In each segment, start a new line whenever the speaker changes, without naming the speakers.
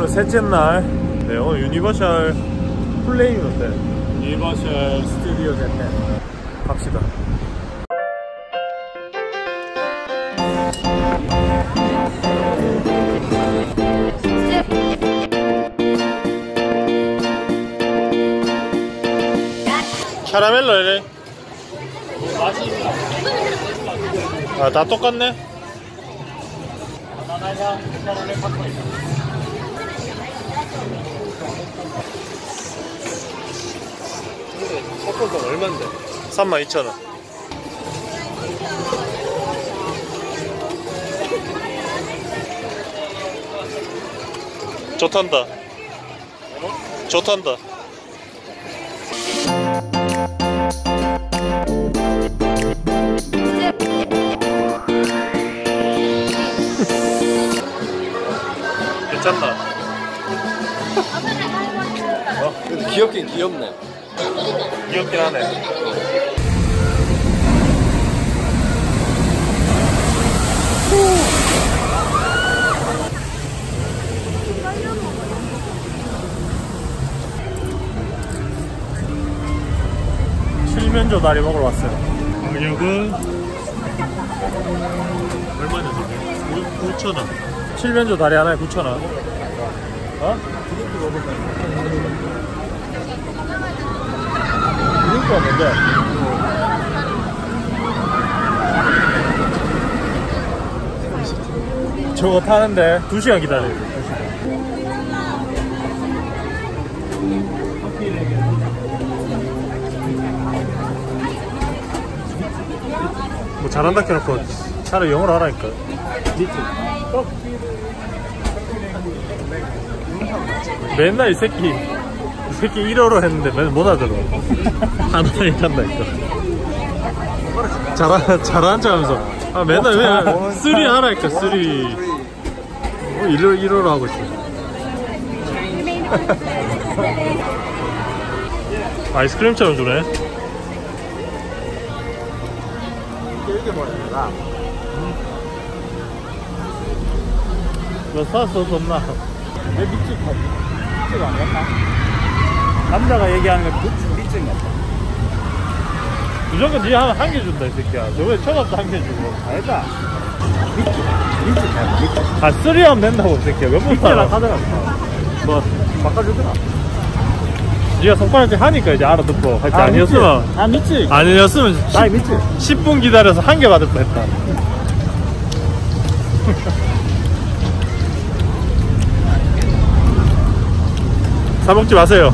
오늘 셋째 날. 네, 오늘 유니버셜 플레잉 호텔, 유니버셜 스튜디오 재팬 갑시다. 캐러멜로래. 맛이 있나? 아, 다 똑같네. 바나나향 캐러멜 팝콘. 팝콘 얼마인데? 32,000원. 좋단다. 좋단다. 괜찮나?
근데 귀엽긴 귀엽네.
귀엽긴 하네. 칠면조 다리 먹으러 왔어요. 가격은 얼마냐 저게? 9,000원. 칠면조 다리 하나에 9,000원. 어? 드링크가 뭔데? 저거 타는데 2시간 기다려야 돼. 뭐 잘한다 해놓고 차라리 영어로 하라니까. 맨날 이 새끼 1어로 했는데 맨날 못 알아들어. 하나에 한다니까. 잘하는 척 하면서 아 맨날 왜 3 하라니까. 3 뭐 1어로 하고 있어. 아이스크림처럼 주네.
이렇게 버립니다.
너 사서 없나?
왜 밑줄 안 갔나?
남자가 얘기하는 거
밑줄 같다.
무조건 니 한 개 준다 이 새끼야. 저번에 초밥도 한 개 주고.
아니다. 밑줄 가야 밑줄.
아 3 하면 된다고 이 새끼야. 몇 번
밑줄랑 하더라고.
뭐
바꿔주더라.
니가 손가락질 하니까 이제 알아듣고 할 때 아니었으면
아 밑줄.
아니었으면
아 밑줄.
10분 기다려서 한 개 받을 뻔했다. 사먹지 마세요.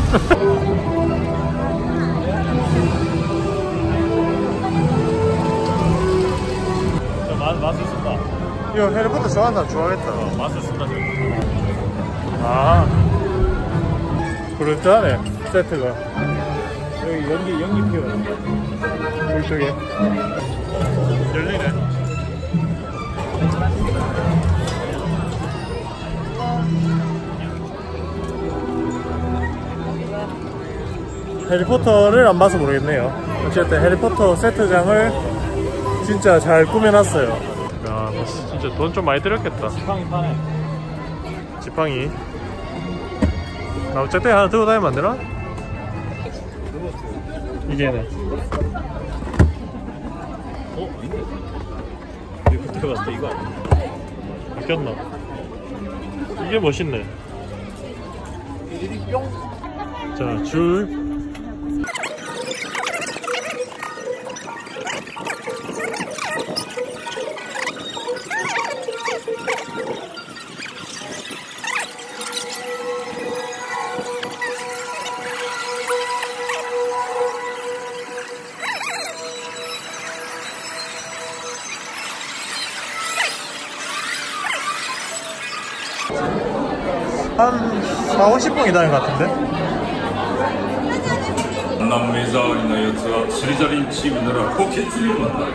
맛있습니다. 이거 해리포터 좋아하는 사람 좋아하겠다. 맛있습니다. 아, 그럴듯하네 세트가. 여기 연기 피워. 이쪽에 열리네. 해리포터를 안 봐서 모르겠네요. 어쨌든 해리포터 세트장을 진짜 잘 꾸며놨어요. 야, 진짜 돈 좀 많이 들였겠다.
지팡이 파네.
지팡이. 아, 어쨌든 하나 들고 다니면 안 되나? 이게네.
아닌데? 이거 그때 봤을 때 이거 아니야?
바뀌었나? 이게 멋있네. 자, 줄. 한 4~50분 기다린 것 같은데?
目障りなやつはスリザリンチームなら補欠にもなる。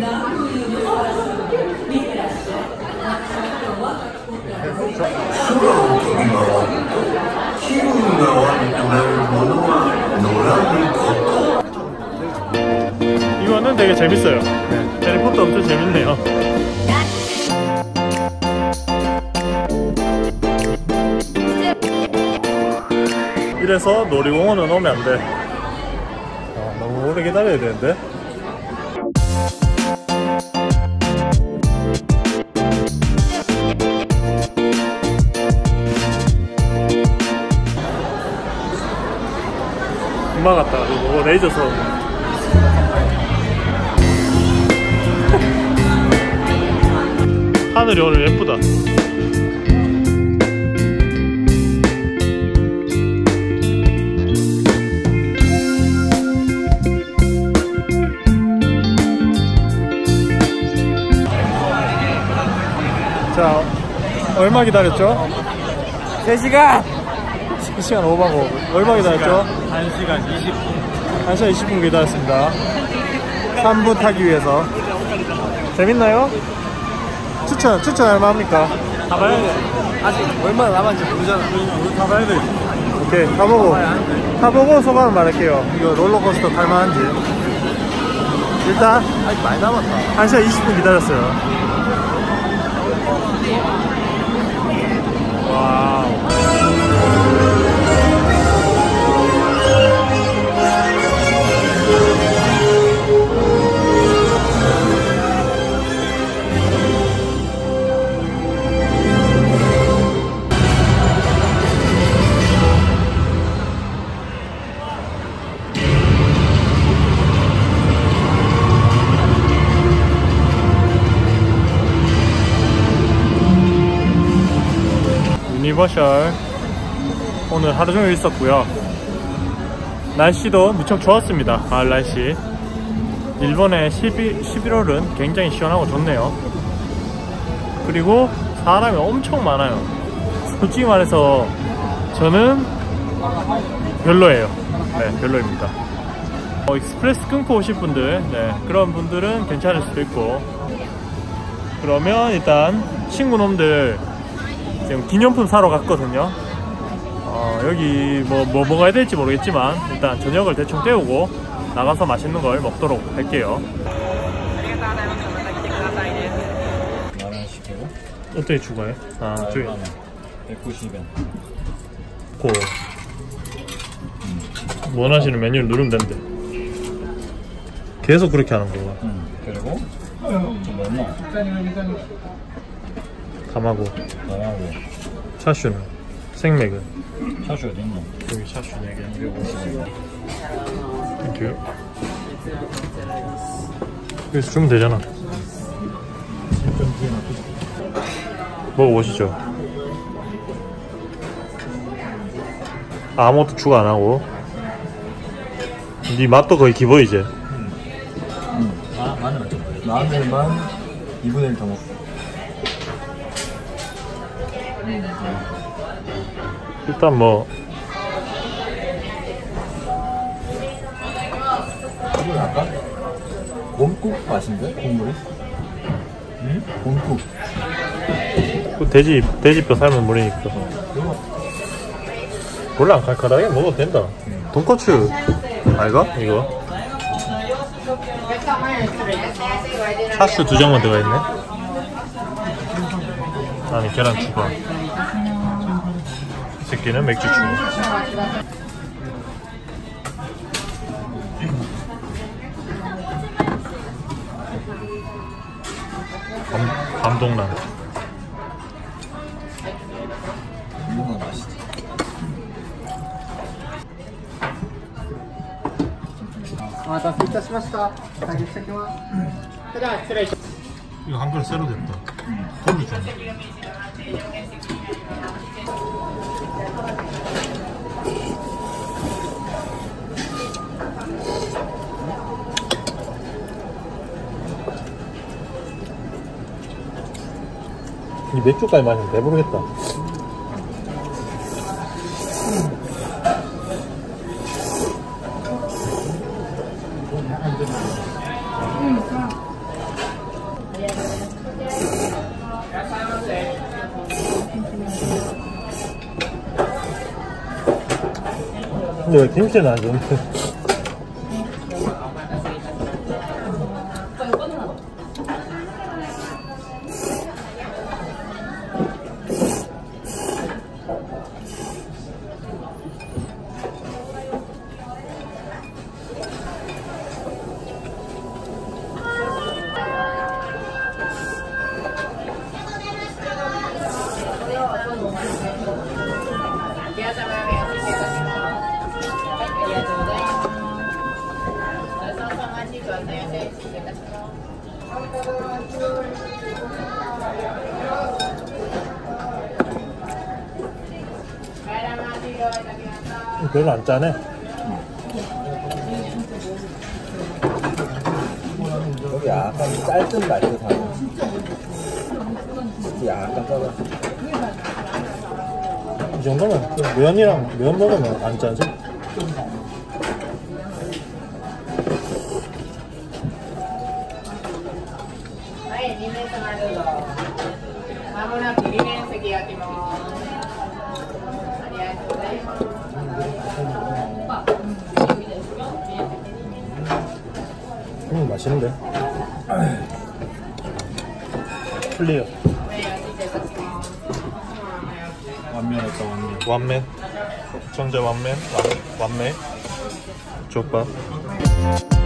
気分が悪くなるものは乗らぬこと。
이거는 되게 재밌어요. 네. 해리포터 엄청 재밌네요. 이래서 놀이공원은 오면 안 돼. 너무 오래 기다려야 되는데. 금방 갔다. 이거 레이저서. 하늘이 오늘 예쁘다. 자, 얼마 기다렸죠?
3시간!
3시간 오버고. 얼마 기다렸죠?
1시간 20분.
1시간 20분 기다렸습니다. 3분 타기 위해서. 재밌나요? 추천 얼마 합니까?
가봐야 돼. 아직 얼마나 남았는지 모르잖아.
우리 가봐야 돼. 오케이, 가보고 소감을 말할게요. 이거 롤러코스터 탈만한지. 일단
아직 많이 남았다.
1시간 20분 기다렸어요. 와우. 유니버셜 오늘 하루 종일 있었고요. 날씨도 무척 좋았습니다. 가을 날씨. 일본의 11월은 굉장히 시원하고 좋네요. 그리고 사람이 엄청 많아요. 솔직히 말해서 저는 별로예요. 네, 별로입니다. 익스프레스 끊고 오실 분들, 네, 그런 분들은 괜찮을 수도 있고. 그러면 일단 친구놈들 지금 기념품 사러 갔거든요. 여기 뭐 먹어야 될지 모르겠지만 일단 저녁을 대충 때우고 나가서 맛있는 걸 먹도록 할게요. 어떻게 추가해? 저기
190엔.
고 원하시는 메뉴를 누르면 된대. 계속 그렇게 하는 거야.
그리고 좀 얼마?
감하고
나하고
차슈는 생맥은
차슈 어디 있노?
여기 차슈 4개. 땡큐. 여기서 주면 되잖아. 먹어보시죠. 아무것도 추가 안하고. 네 맛도 거의 기본이지.
마늘만 좀 그래. 마늘만 2분의 1 더 먹고.
일단 뭐
이건 아까 몸국 맛인데? 국물이? 응? 몸국.
그 돼지뼈 삶은 물이니까. 몰라, 칼칼하게 먹어도 된다. 돈코츠 아이가? 이거 차슈 2장만 들어가있네. 아니 계란 추가. 이 새끼는 맥주 추가. 감동란.
이거는 맛있지.
이거 한 그릇 새로 됐다. 고기 좀. 이 맥주까지 마시면 배부르겠다. 근데 왜 김치는 안 좋은데? 별로 안 짜네.
여기 약간 짤든 말든 하네. 약간 짜다.
이 정도면 면이랑 면 먹으면 안 짜지? 맛있는데? 클리어.
완면했다 완면.
완맨. 정자 완맨. 완맨. 족밥.